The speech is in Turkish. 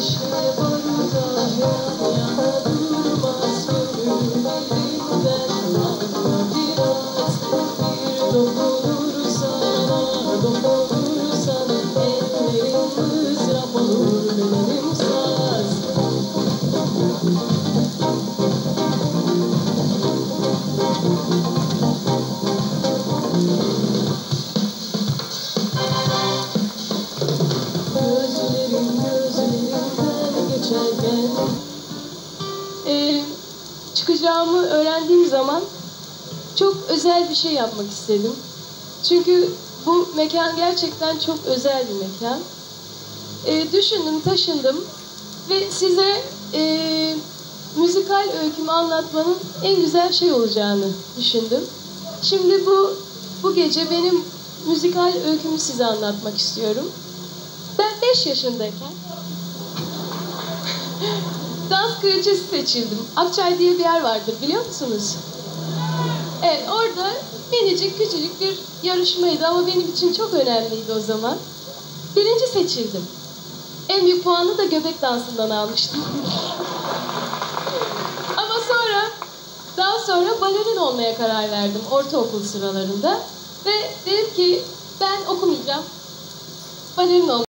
Çıkacağımı öğrendiğim zaman çok özel bir şey yapmak istedim. Çünkü bu mekan gerçekten çok özel bir mekan. Düşündüm, taşındım ve size müzikal öykümü anlatmanın en güzel şey olacağını düşündüm. Şimdi bu gece benim müzikal öykümü size anlatmak istiyorum. Ben 5 yaşındayken dans kraliçesi seçildim. Akçay diye bir yer vardır, biliyor musunuz? Evet, orada minicik küçücük bir yarışmaydı ama benim için çok önemliydi o zaman. Birinci seçildim. En büyük puanı da göbek dansından almıştım. Ama daha sonra balerin olmaya karar verdim ortaokul sıralarında. Ve dedim ki ben okumayacağım, balerin olmayacağım.